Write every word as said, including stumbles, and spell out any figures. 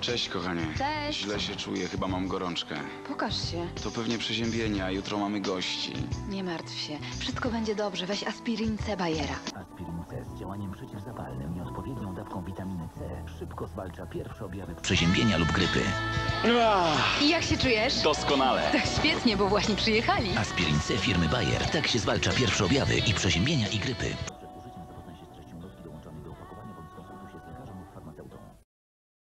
Cześć, kochanie. Cześć. Źle się czuję, chyba mam gorączkę. Pokaż się. To pewnie przeziębienia, jutro mamy gości. Nie martw się. Wszystko będzie dobrze. Weź aspirin C Bayera. Aspirin C z działaniem przeciwzapalnym i odpowiednią dawką witaminy C szybko zwalcza pierwsze objawy przeziębienia lub grypy. I jak się czujesz? Doskonale. Tak świetnie, bo właśnie przyjechali. Aspirin C firmy Bayer tak się zwalcza pierwsze objawy i przeziębienia i grypy.